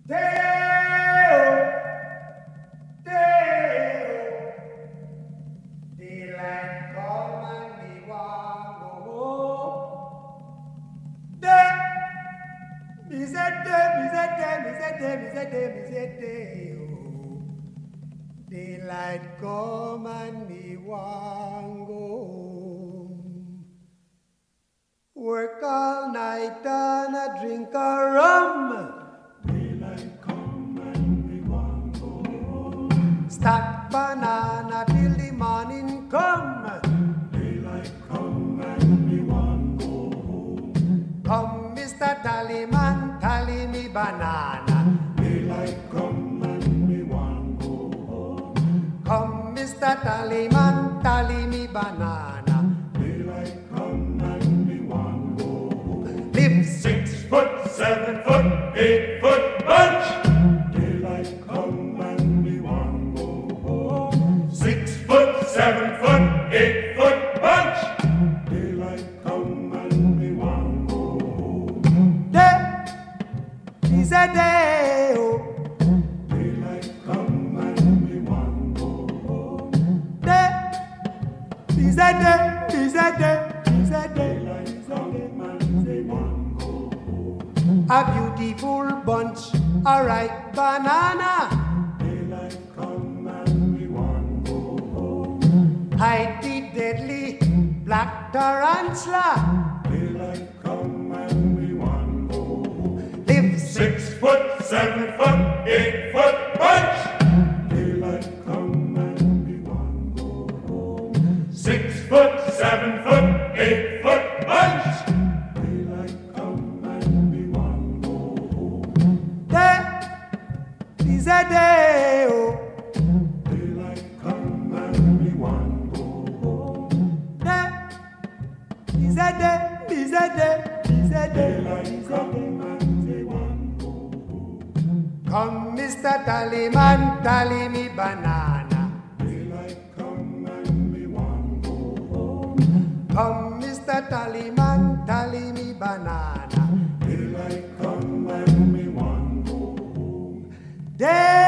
Day-o, day-o, daylight come and me want go home. Day, me say day, me say day, me say day, me say day, me say day-o. Daylight come and me want go home. Work all night and a drink a rum. Daylight come and we want go home. Stack banana till the morning come. Daylight come and we want go home. Come, Mr. Tallyman, tally me banana. Daylight come and we want go home. Come, Mr. Tallyman, tally me banana. Daylight come and we want go home. Live 6 foot, 7 foot, 8 foot bunch. Daylight come and we want go home. 6 foot, 7 foot, 8 foot bunch. Daylight come and we want go home. day, is a day, oh. Daylight come and we want go home. Day, is a day, is a day, is a day. Daylight come and we want go home. A beautiful bunch, a ripe banana. Daylight come and we want go home. Hide the deadly black tarantula. Daylight come and we want go home. Live 6 foot, 7 foot, 8 foot bunch. Daylight come and we want go home. 6 foot, 7 foot, 8 foot bunch. Daylight come and we want go home. day, is a day, oh. Daylight come and we want go home. Day, is a day, is a day, is a day. Daylight come and we want go home. Come, Mr. Tallyman, tally me banana. Daylight come and we want go home. Come, Mr. Tallyman, tally me banana. Daylight come and we want go home. Day,